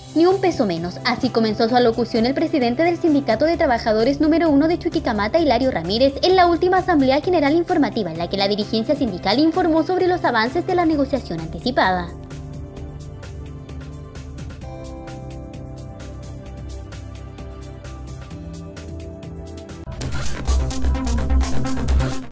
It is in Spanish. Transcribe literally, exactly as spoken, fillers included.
Ni un peso menos. Así comenzó su alocución el presidente del Sindicato de Trabajadores número uno de Chuquicamata, Hilario Ramírez, en la última Asamblea General Informativa en la que la dirigencia sindical informó sobre los avances de la negociación anticipada.